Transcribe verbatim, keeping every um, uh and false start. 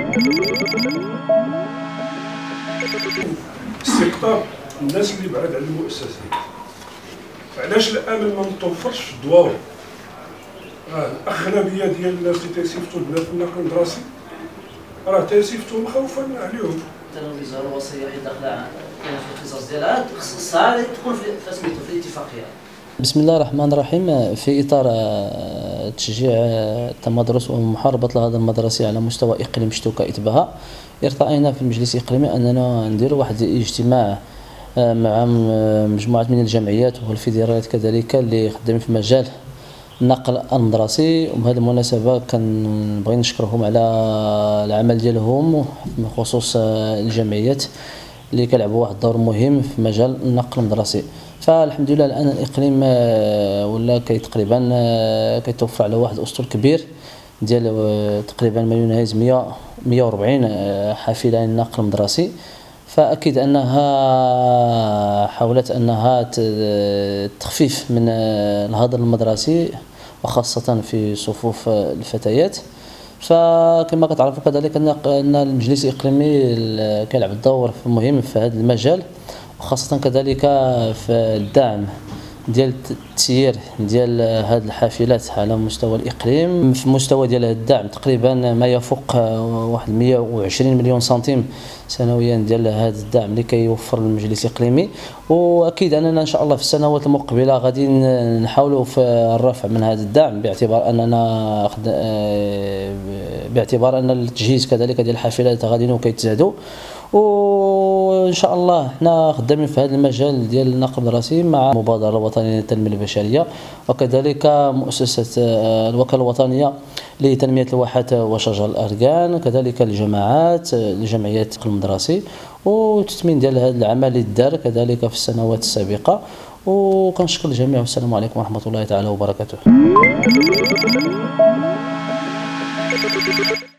استقطاب الناس اللي بعاد على المؤسسات. علاش الامن ما متوفرش في الدواور؟ راه الاغلبيه ديال الناس اللي تيصيفطوا البنات في النقل المدرسي راه تيصيفطوهم خوفا عليهم. التلفزيون الوصيه اللي داخله كاين في القصص ديالها خصها تكون في سميتو في الاتفاقيه. بسم الله الرحمن الرحيم. في اطار تشجيع التمدرس ومحاربه الهدر المدرسي على مستوى اقليم شتوكا بها، ارتأينا في المجلس الاقليمي اننا نديروا واحد الاجتماع مع مجموعه من الجمعيات والفيدراليات كذلك اللي خدامين في مجال النقل المدرسي. وبهذه المناسبه كنبغي نشكرهم على العمل ديالهم بخصوص الجمعيات اللي كيلعبوا واحد الدور مهم في مجال النقل المدرسي. فالحمد لله الان الاقليم ولا كي تقريبا كيتوفر على واحد الاسطول كبير ديال تقريبا ما يناهز مئة وأربعين حافله النقل المدرسي. فاكيد انها حاولت انها تخفيف من الهدر المدرسي وخاصه في صفوف الفتيات. فكما كتعرفوا كذلك ان المجلس الاقليمي كيلعب الدور مهم في هذا المجال، وخاصه كذلك في الدعم ديال التسيير ديال هذه الحافلات على مستوى الاقليم. في مستوى ديال الدعم تقريبا ما يفوق واحد مئة وعشرين مليون سنتيم سنويا ديال هذا الدعم اللي كيوفر المجلس الاقليمي. واكيد اننا ان شاء الله في السنوات المقبله غادي نحاولوا في الرفع من هذا الدعم، باعتبار اننا باعتبار ان التجهيز كذلك ديال الحافلات غاديين وكيتزادوا. وان شاء الله حنا خدامين في هذا المجال ديال النقل المدرسي مع المبادره الوطنيه للتنميه البشريه، وكذلك مؤسسه الوكاله الوطنيه لتنميه الواحات وشجر الاركان، كذلك الجماعات الجمعيات النقل المدرسي، وتثمين ديال هذا العمل اللي دار كذلك في السنوات السابقه. وكنشكر الجميع والسلام عليكم ورحمه الله تعالى وبركاته.